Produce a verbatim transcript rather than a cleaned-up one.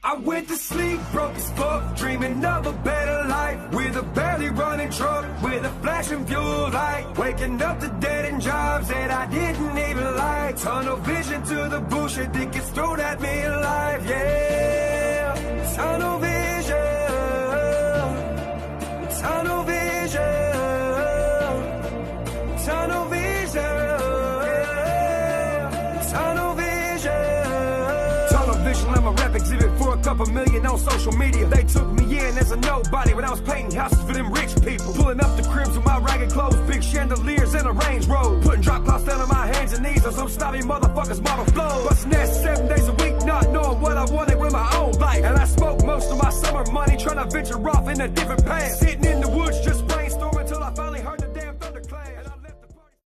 I went to sleep, broke as fuck, dreaming of a better life. With a barely running truck, with a flashing fuel light. Waking up to dead-end jobs that I didn't even like. Tunnel vision to the bullshit that gets thrown at me alive, yeah. Tunnel vision, tunnel vision, tunnel vision, tunnel vision. Tunnel vision, I'm a rap exhibit for a couple million on social media. They took me in as a nobody when I was painting houses for them rich people. Pulling up the cribs with my ragged clothes, big chandeliers and a Range Rover. Putting drop cloths down on my hands and knees on some snobby motherfuckers model flow. Busting ass seven days a week, not knowing what I wanted with my own life. And I smoked most of my summer money trying to venture off in a different path. Sitting in the woods just